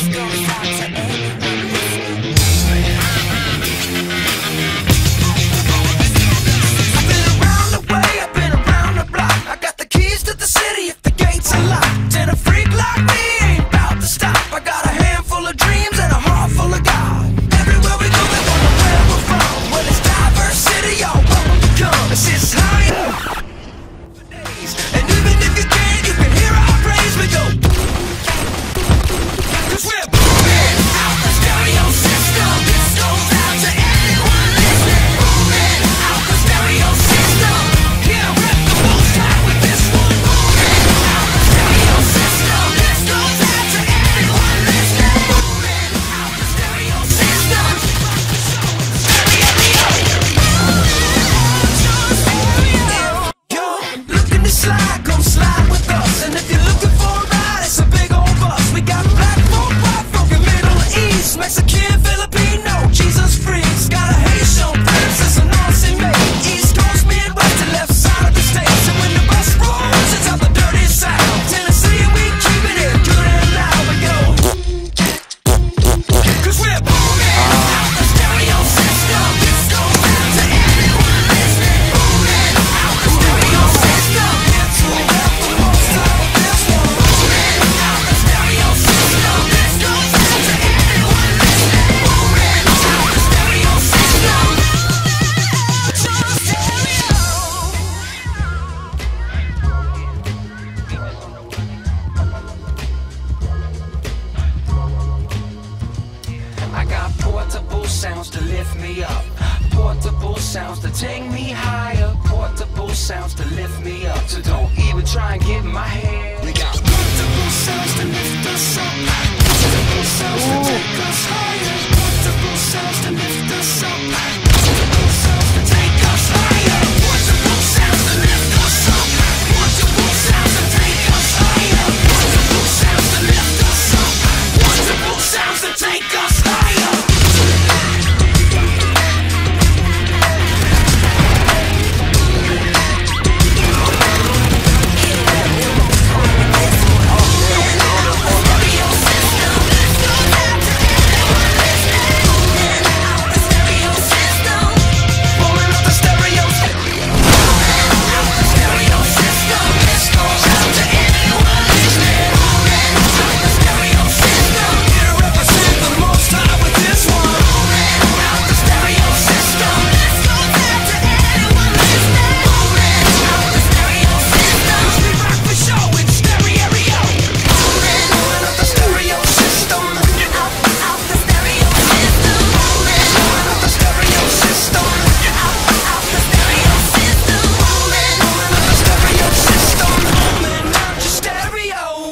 sounds to lift me up, portable sounds to take me higher, portable sounds to lift me up. So don't even try and get in my head. We got portable sounds to lift us up, portable sounds to take us higher, portable sounds to lift us up, portable sounds to take us higher, portable sounds to lift us up, portable sounds to take us higher, portable sounds to lift us up, portable sounds to take us higher.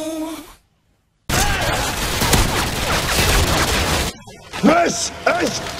Was? Echt?